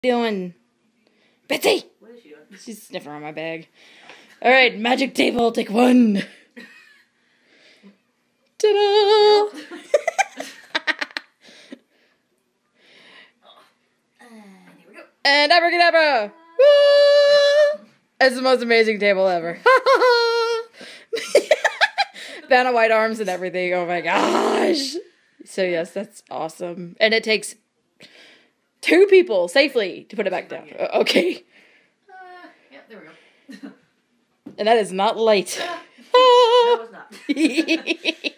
Doing? Betsy! What is she doing? She's sniffing around my bag. Alright, magic table, take one. Ta-da! Here we go. And abracadabra! Woo! It's the most amazing table ever. Vanna White arms and everything. Oh my gosh. So yes, that's awesome. And it takes 2 people safely to put it back down. Okay. Yep, there we go. And that is not light. No, it's not.